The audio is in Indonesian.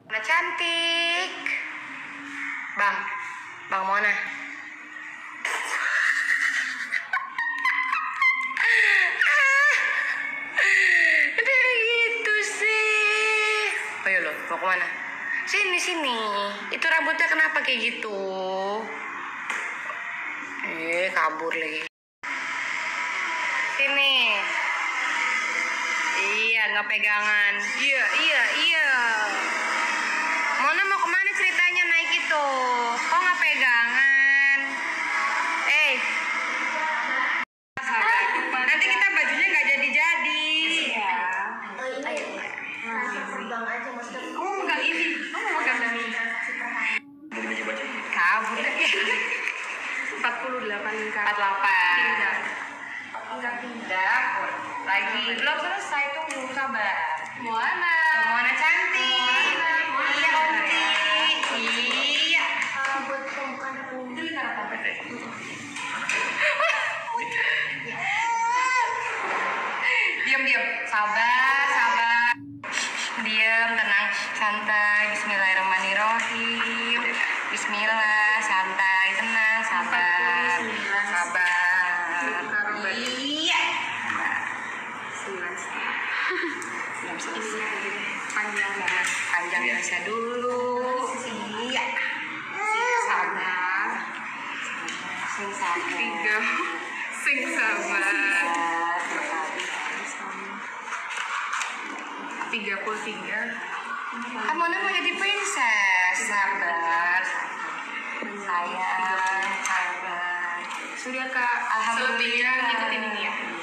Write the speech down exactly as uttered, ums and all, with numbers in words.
Mona cantik. Bang, Bang Mona. Udah gitu sih. Ayo lo, mau kemana? Sini, sini. Itu rambutnya kenapa kayak gitu? Eh, kabur lagi. Sini. Iya, nggak pegangan. Iya, iya, iya. Mona mau kemana ceritanya naik itu? Kok nggak pegangan? Eh, nanti kita bajunya nggak jadi-jadi. Iya. Oh iya. Langsung terbang aja maksudnya. Kamu megang ini, kamu megang ini. Mau baca-baca? Kabur lagi. empat puluh delapan empat puluh delapan. Pindah. Enggak pindah. Lagi belum selesai, tunggu sabar. Moana. Mona cantik. Iya, Onti. Iya. Ah, buat pembukaan pembukaan. Itu cara apa teh? Diam, diam. Sabar, sabar. Diam, tenang, santai. Bismillahirrahmanirrahim. Bismillah, santai, tenang, sabar. Sabar. Iya. Sembilan setengah. Belum selesai. Panjang banget. Panjang biasa dulu. Iya. Sabar. Sing sabar. Tiga. Sing sabar. Tiga puluh tiga. Kan Mona mau jadi princess. Sabar. Sayang, sabar. Sudah Kak. Alhamdulillah. Selebihnya ngikutin ini ya.